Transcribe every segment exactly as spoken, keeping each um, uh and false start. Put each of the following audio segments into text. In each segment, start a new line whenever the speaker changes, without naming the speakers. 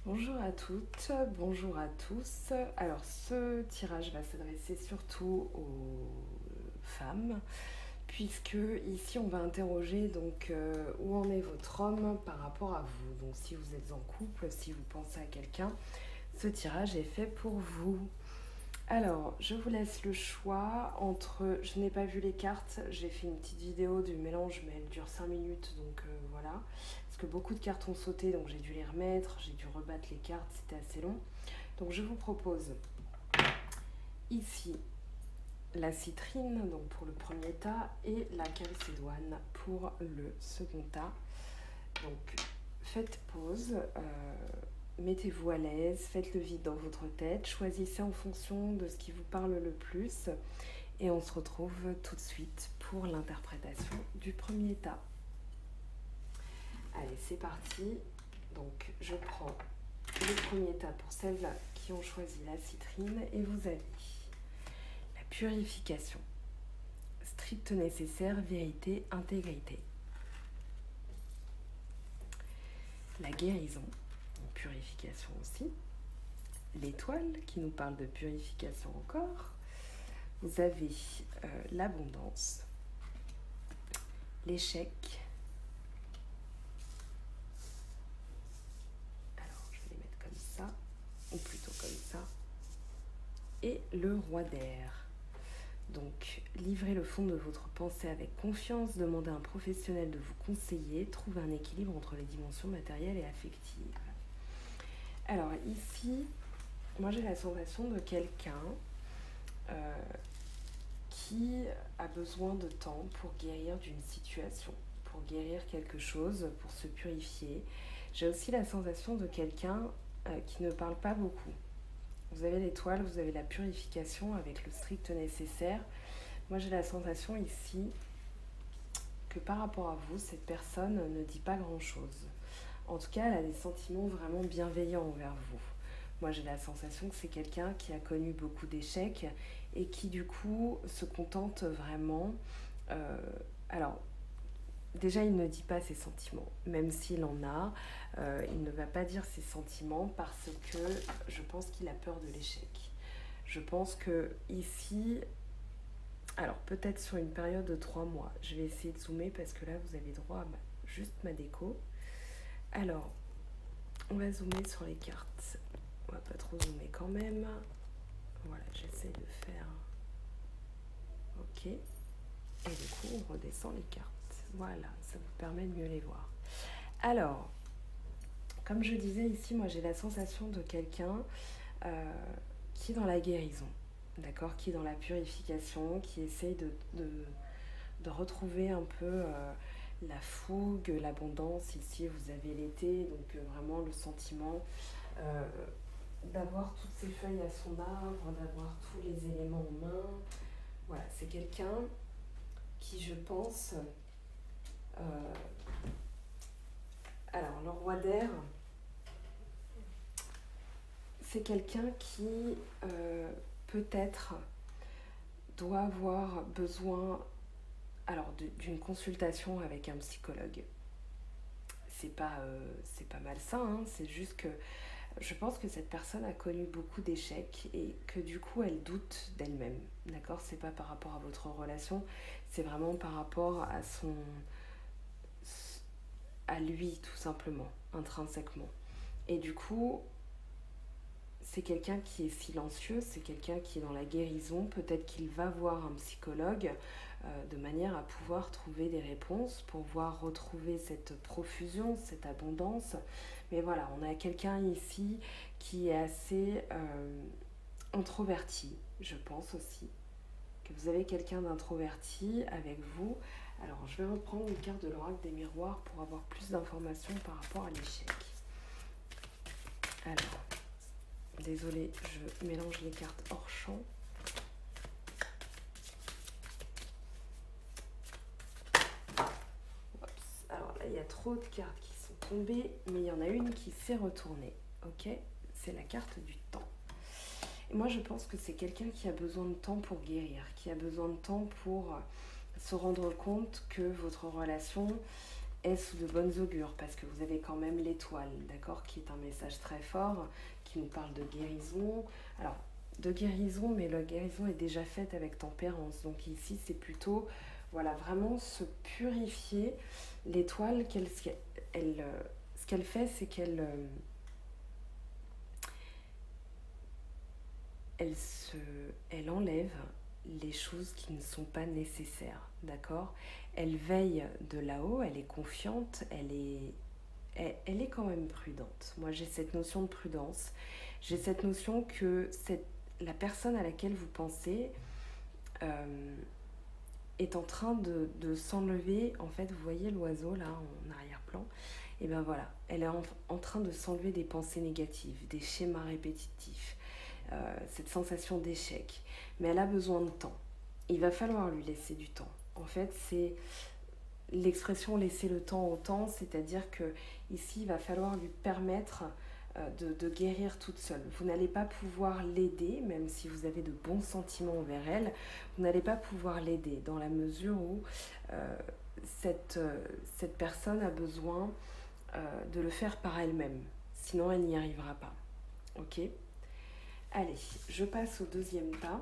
Bonjour à toutes, bonjour à tous. Alors ce tirage va s'adresser surtout aux femmes, puisque ici on va interroger donc euh, où en est votre homme par rapport à vous. Donc si vous êtes en couple, si vous pensez à quelqu'un, ce tirage est fait pour vous. Alors, je vous laisse le choix entre... Je n'ai pas vu les cartes, j'ai fait une petite vidéo du mélange, mais elle dure cinq minutes, donc euh, voilà. Parce que beaucoup de cartes ont sauté, donc j'ai dû les remettre, j'ai dû rebattre les cartes, c'était assez long. Donc je vous propose ici la citrine, donc pour le premier tas, et la calcédoine pour le second tas. Donc faites pause, euh, mettez-vous à l'aise, faites le vide dans votre tête, choisissez en fonction de ce qui vous parle le plus et on se retrouve tout de suite pour l'interprétation du premier tas. Allez, c'est parti. Donc je prends le premier tas pour celles qui ont choisi la citrine et vous avez la purification, strict nécessaire, vérité, intégrité. La guérison, purification aussi. L'étoile qui nous parle de purification encore. Vous avez euh, l'abondance, l'échec. Alors je vais les mettre comme ça, ou plutôt comme ça. Et le roi d'air. Donc, livrez le fond de votre pensée avec confiance, demandez à un professionnel de vous conseiller, trouvez un équilibre entre les dimensions matérielles et affectives. Alors ici, moi j'ai la sensation de quelqu'un euh, qui a besoin de temps pour guérir d'une situation, pour guérir quelque chose, pour se purifier. J'ai aussi la sensation de quelqu'un euh, qui ne parle pas beaucoup. Vous avez l'étoile, vous avez la purification avec le strict nécessaire. Moi, j'ai la sensation ici que par rapport à vous, cette personne ne dit pas grand-chose. En tout cas, elle a des sentiments vraiment bienveillants envers vous. Moi, j'ai la sensation que c'est quelqu'un qui a connu beaucoup d'échecs et qui, du coup, se contente vraiment... Euh, alors, déjà, il ne dit pas ses sentiments, même s'il en a. Euh, il ne va pas dire ses sentiments parce que je pense qu'il a peur de l'échec. Je pense que ici, alors peut-être sur une période de trois mois, je vais essayer de zoomer parce que là, vous avez droit à ma, juste ma déco. Alors, on va zoomer sur les cartes. On va pas trop zoomer quand même. Voilà, j'essaie de faire... Ok. Et du coup, on redescend les cartes. Voilà, ça vous permet de mieux les voir. Alors, comme je disais ici, moi j'ai la sensation de quelqu'un euh, qui est dans la guérison, d'accord, qui est dans la purification, qui essaye de, de, de retrouver un peu euh, la fougue, l'abondance. Ici, vous avez l'été, donc euh, vraiment le sentiment euh, d'avoir toutes ces feuilles à son arbre, d'avoir tous les éléments en main. Voilà, c'est quelqu'un qui, je pense... Euh, alors, le roi d'air, c'est quelqu'un qui euh, peut-être doit avoir besoin alors d'une consultation avec un psychologue. C'est pas, euh, c'est pas malsain, hein, c'est juste que je pense que cette personne a connu beaucoup d'échecs et que du coup elle doute d'elle-même. D'accord, c'est pas par rapport à votre relation, c'est vraiment par rapport à son, à lui tout simplement, intrinsèquement. Et du coup, c'est quelqu'un qui est silencieux, c'est quelqu'un qui est dans la guérison. Peut-être qu'il va voir un psychologue euh, de manière à pouvoir trouver des réponses, pour pouvoir retrouver cette profusion, cette abondance. Mais voilà, on a quelqu'un ici qui est assez euh, introverti, je pense aussi. Que vous avez quelqu'un d'introverti avec vous. Alors, je vais reprendre une carte de l'oracle des miroirs pour avoir plus d'informations par rapport à l'échec. Alors... Désolée, je mélange les cartes hors champ. Oups. Alors là, il y a trop de cartes qui sont tombées, mais il y en a une qui s'est retournée. Ok, c'est la carte du temps. Et moi, je pense que c'est quelqu'un qui a besoin de temps pour guérir, qui a besoin de temps pour se rendre compte que votre relation est sous de bonnes augures parce que vous avez quand même l'étoile, d'accord, qui est un message très fort, qui nous parle de guérison. Alors, de guérison, mais la guérison est déjà faite avec tempérance. Donc ici, c'est plutôt, voilà, vraiment se purifier. L'étoile, qu'elle, elle, ce qu'elle fait, c'est qu'elle elle, se, elle enlève les choses qui ne sont pas nécessaires, d'accord? Elle veille de là-haut, elle est confiante, elle est, elle, elle est quand même prudente. Moi, j'ai cette notion de prudence. J'ai cette notion que cette, la personne à laquelle vous pensez euh, est en train de, de s'enlever. En fait, vous voyez l'oiseau là en arrière-plan? Et bien voilà, elle est en, en train de s'enlever des pensées négatives, des schémas répétitifs, euh, cette sensation d'échec. Mais elle a besoin de temps. Il va falloir lui laisser du temps. En fait, c'est l'expression laisser le temps au temps, c'est-à-dire que ici, il va falloir lui permettre euh, de, de guérir toute seule. Vous n'allez pas pouvoir l'aider, même si vous avez de bons sentiments envers elle, vous n'allez pas pouvoir l'aider dans la mesure où euh, cette, euh, cette personne a besoin euh, de le faire par elle-même. Sinon, elle n'y arrivera pas. Ok ? Allez, je passe au deuxième tas.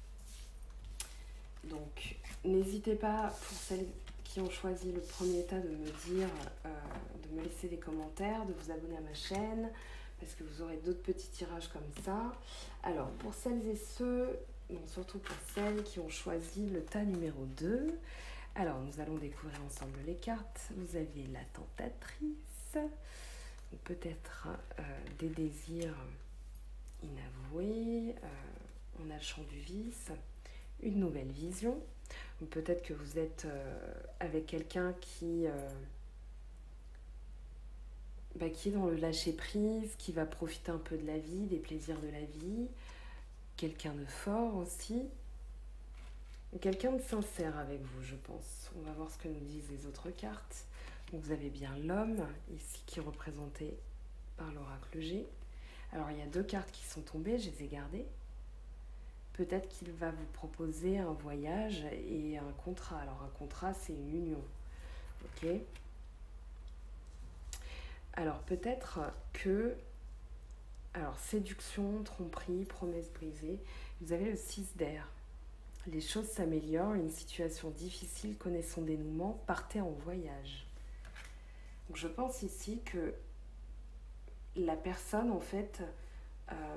Donc, n'hésitez pas, pour celles qui ont choisi le premier tas, de me dire, euh, de me laisser des commentaires, de vous abonner à ma chaîne, parce que vous aurez d'autres petits tirages comme ça. Alors, pour celles et ceux, bon, surtout pour celles qui ont choisi le tas numéro deux, alors nous allons découvrir ensemble les cartes. Vous avez la tentatrice, peut-être euh, des désirs inavoués, euh, on a le champ du vice, une nouvelle vision, ou peut-être que vous êtes euh, avec quelqu'un qui, euh, bah, qui est dans le lâcher-prise, qui va profiter un peu de la vie, des plaisirs de la vie, quelqu'un de fort aussi, quelqu'un de sincère avec vous, je pense. On va voir ce que nous disent les autres cartes. Donc vous avez bien l'homme, ici, qui est représenté par l'oracle G. Alors il y a deux cartes qui sont tombées, je les ai gardées. Peut-être qu'il va vous proposer un voyage et un contrat. Alors un contrat, c'est une union. Ok ? Alors peut-être que... Alors séduction, tromperie, promesse brisée. Vous avez le six d'air. Les choses s'améliorent, une situation difficile connaît son dénouement, partez en voyage. Donc je pense ici que la personne, en fait... Euh,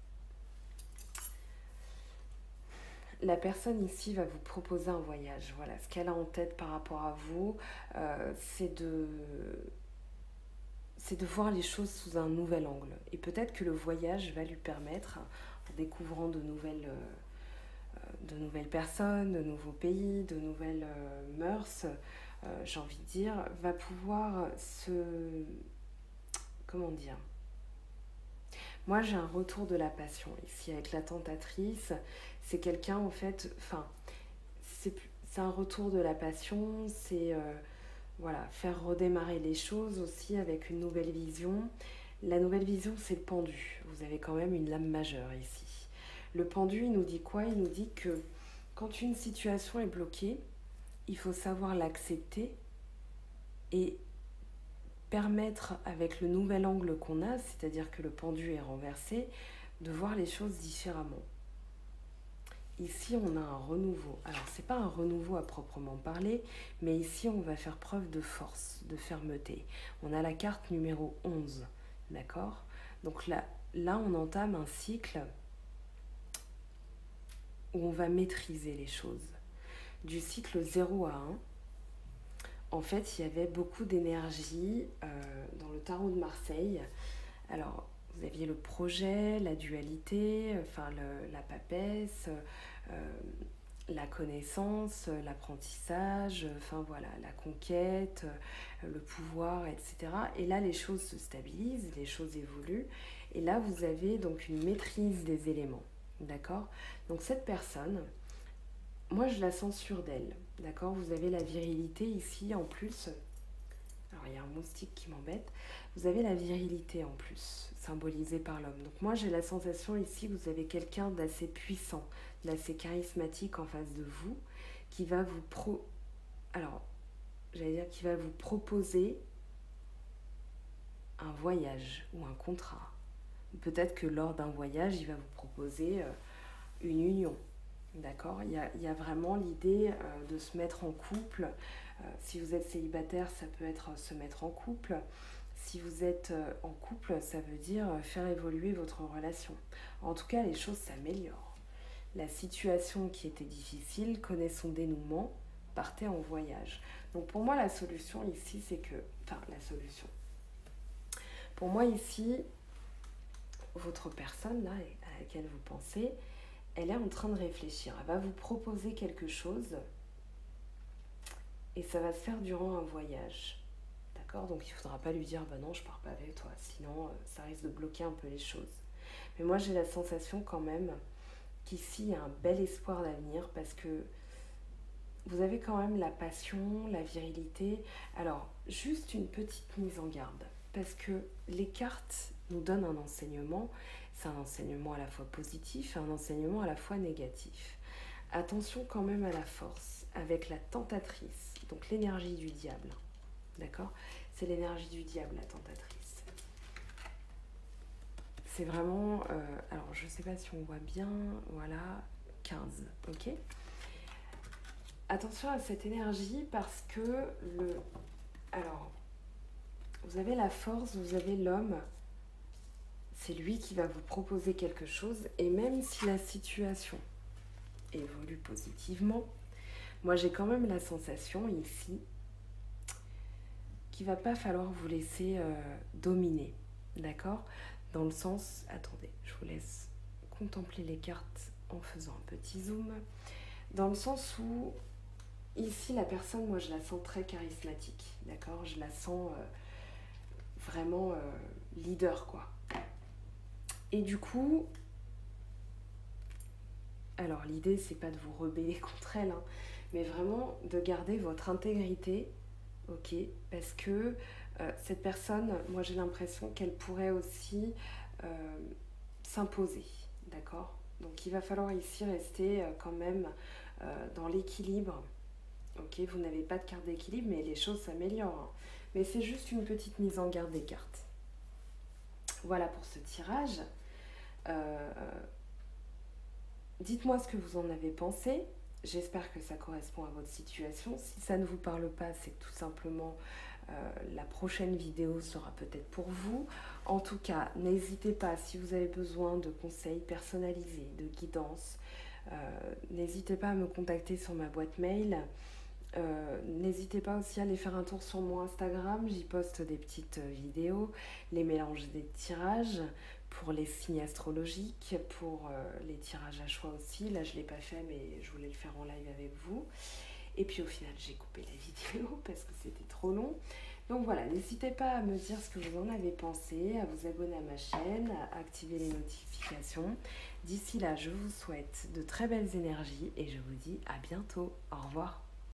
La personne ici va vous proposer un voyage. Voilà, ce qu'elle a en tête par rapport à vous, euh, c'est de, c'est de voir les choses sous un nouvel angle. Et peut-être que le voyage va lui permettre, en découvrant de nouvelles, euh, de nouvelles personnes, de nouveaux pays, de nouvelles euh, mœurs, euh, j'ai envie de dire, va pouvoir se... Comment dire ? Moi, j'ai un retour de la passion ici avec la tentatrice. C'est quelqu'un, en fait, enfin, c'est, c'est un retour de la passion, c'est euh, voilà, faire redémarrer les choses aussi avec une nouvelle vision. La nouvelle vision, c'est le pendu. Vous avez quand même une lame majeure ici. Le pendu, il nous dit quoi ? Il nous dit que quand une situation est bloquée, il faut savoir l'accepter et permettre, avec le nouvel angle qu'on a, c'est-à-dire que le pendu est renversé, de voir les choses différemment. Ici, on a un renouveau. Alors, ce n'est pas un renouveau à proprement parler, mais ici, on va faire preuve de force, de fermeté. On a la carte numéro onze, d'accord ? Donc là, là, on entame un cycle où on va maîtriser les choses. Du cycle zéro à un, en fait, il y avait beaucoup d'énergie euh, dans le tarot de Marseille. Alors, vous aviez le projet, la dualité, enfin le, la papesse, euh, la connaissance, l'apprentissage, enfin voilà, la conquête, le pouvoir, et cetera. Et là, les choses se stabilisent, les choses évoluent. Et là, vous avez donc une maîtrise des éléments, d'accord ? Donc cette personne, moi, je la sens sûre d'elle, d'accord ? Vous avez la virilité ici en plus. Alors, il y a un moustique qui m'embête. Vous avez la virilité en plus, symbolisée par l'homme. Donc moi, j'ai la sensation ici que vous avez quelqu'un d'assez puissant, d'assez charismatique en face de vous, qui va vous pro... Alors, j'allais dire, qui va vous proposer un voyage ou un contrat. Peut-être que lors d'un voyage, il va vous proposer euh, une union. D'accord ? Il y a, il y a vraiment l'idée euh, de se mettre en couple. Euh, si vous êtes célibataire, ça peut être euh, se mettre en couple. Si vous êtes euh, en couple, ça veut dire euh, faire évoluer votre relation. En tout cas, les choses s'améliorent. La situation qui était difficile connaît son dénouement, partez en voyage. Donc pour moi, la solution ici, c'est que... Enfin, la solution. Pour moi ici, votre personne là à laquelle vous pensez, elle est en train de réfléchir. Elle va vous proposer quelque chose et ça va se faire durant un voyage. D'accord ? Donc il ne faudra pas lui dire bah non, je pars pas avec toi, sinon ça risque de bloquer un peu les choses. Mais moi j'ai la sensation quand même qu'ici il y a un bel espoir d'avenir parce que vous avez quand même la passion, la virilité. Alors, juste une petite mise en garde. Parce que les cartes nous donnent un enseignement. C'est un enseignement à la fois positif et un enseignement à la fois négatif. Attention quand même à la force, avec la tentatrice, donc l'énergie du diable. D'accord ? C'est l'énergie du diable, la tentatrice. C'est vraiment... Euh, alors, je ne sais pas si on voit bien. Voilà, quinze. Ok ? Attention à cette énergie parce que le... Alors, vous avez la force, vous avez l'homme. C'est lui qui va vous proposer quelque chose. Et même si la situation évolue positivement, moi j'ai quand même la sensation ici qu'il ne va pas falloir vous laisser euh, dominer. D'accord ? Dans le sens... Attendez, je vous laisse contempler les cartes en faisant un petit zoom. Dans le sens où... Ici, la personne, moi, je la sens très charismatique, d'accord ? Je la sens euh, vraiment euh, leader, quoi. Et du coup, alors l'idée, c'est pas de vous rebeller contre elle, hein, mais vraiment de garder votre intégrité, ok ? Parce que euh, cette personne, moi, j'ai l'impression qu'elle pourrait aussi euh, s'imposer, d'accord ? Donc, il va falloir ici rester euh, quand même euh, dans l'équilibre. Ok, vous n'avez pas de carte d'équilibre, mais les choses s'améliorent. Mais c'est juste une petite mise en garde des cartes. Voilà pour ce tirage. Euh, dites-moi ce que vous en avez pensé. J'espère que ça correspond à votre situation. Si ça ne vous parle pas, c'est que tout simplement euh, la prochaine vidéo sera peut-être pour vous. En tout cas, n'hésitez pas, si vous avez besoin de conseils personnalisés, de guidance, euh, n'hésitez pas à me contacter sur ma boîte mail. Euh, n'hésitez pas aussi à aller faire un tour sur mon Instagram, j'y poste des petites vidéos, les mélanges des tirages pour les signes astrologiques, pour euh, les tirages à choix aussi. Là je ne l'ai pas fait mais je voulais le faire en live avec vous. Et puis au final j'ai coupé la vidéo parce que c'était trop long. Donc voilà, n'hésitez pas à me dire ce que vous en avez pensé, à vous abonner à ma chaîne, à activer les notifications. D'ici là, je vous souhaite de très belles énergies et je vous dis à bientôt. Au revoir.